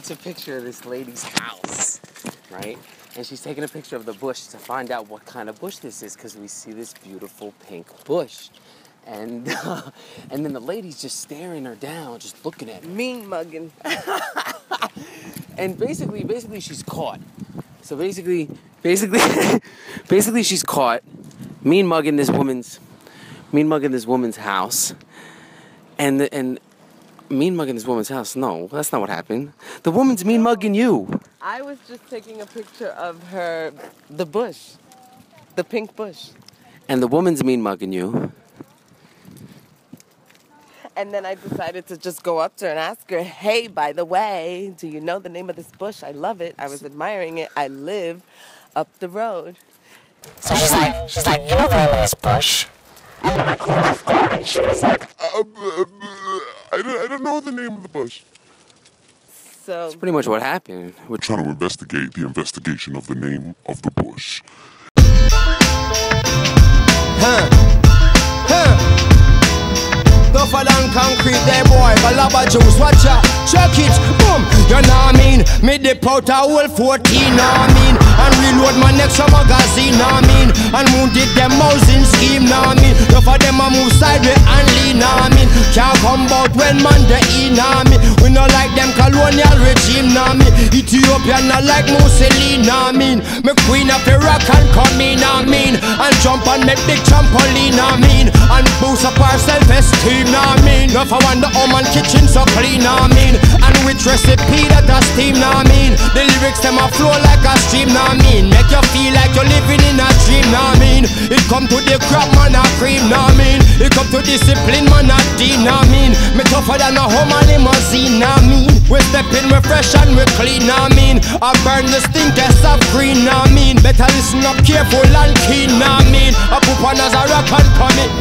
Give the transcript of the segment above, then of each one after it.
takes a picture of this lady's house, right? And she's taking a picture of the bush to find out what kind of bush this is, because we see this beautiful pink bush. And then the lady's just staring her down, just looking at her. Mean mugging. And basically she's caught. So basically she's caught mean mugging this woman's house. And mean mugging this woman's house. No, that's not what happened. The woman's mean mugging you. I was just taking a picture of the bush. The pink bush. And the woman's mean mugging you. And then I decided to just go up to her and ask her, hey, by the way, do you know the name of this bush? I love it. I was admiring it. I live up the road. So she's like, you know the name of this bush? And she was like, I don't know the name of the bush. So that's pretty much what happened. We're trying to investigate the investigation of the name of the bush. Tougher than concrete, there boy, Galaba juice, watch out, check it, boom, you know what I mean? Me dip out a whole 14, know what I mean? And reload my next magazine, know what I mean? And moon did them housing scheme, know what I mean? Enough of them a move sideways and lean, know what I mean? Can't come out when man the E, know what I mean? We not like them colonial regime, know what I mean? Ethiopia not like Mussolini, know what I mean? Me queen of Iraq and come in, know what I mean? And jump and make big trampoline, know what I mean? And boost up our self-esteem, know what I mean? Enough I want the home and kitchen so clean, know what I mean? And with recipe that a steam, know what I mean? The lyrics them a flow like a stream, know what I mean? Make you feel like you're living in a dream, know what I mean? It come to the crap man a cream, know what I mean? It come to discipline man a dean, know what I mean? Me tougher than a home and limousine, know what I mean? We step in, we fresh and we clean, know what I mean? I burn the stinkers of green, know what I mean? Better listen up careful and keen, know what I mean? I put on as a rock and come in.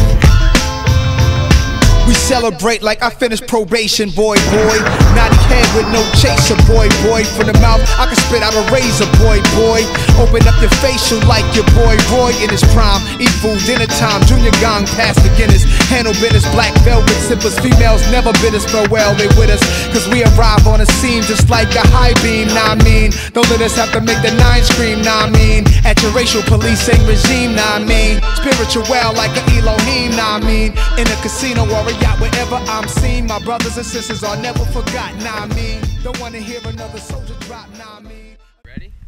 We celebrate like I finished probation, boy. Naughty head with no chaser, boy. From the mouth, I can spit out a razor, boy. Open up your facial like your boy Roy in his prime. Eat food dinner time, junior gong past the Guinness. Handle business, black velvet sippers. Females never bid us farewell, they with us. Cause we arrive on the scene just like a high beam, nah I mean. Don't let us have to make the nine scream, nah I mean. At your racial policing regime, nah I mean. Spiritual well like an Elohim, nah I mean. In a casino or a yacht, wherever I'm seen, my brothers and sisters are never forgotten, nah I mean. Don't wanna hear another soldier drop, nah I mean. Ready?